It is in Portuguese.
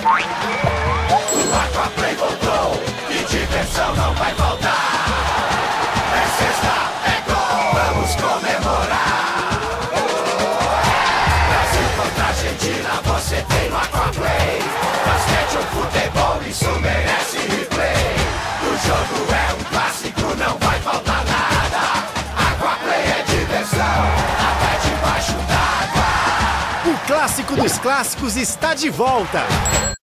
O Aquaplay voltou e diversão não vai faltar. É sexta, é gol, vamos comemorar. Brasil contra Argentina, você tem no Aquaplay. Basquete ou futebol, isso merece replay. O jogo é um clássico, não vai faltar nada. Aquaplay é diversão, até debaixo d'água. O clássico dos clássicos está de volta.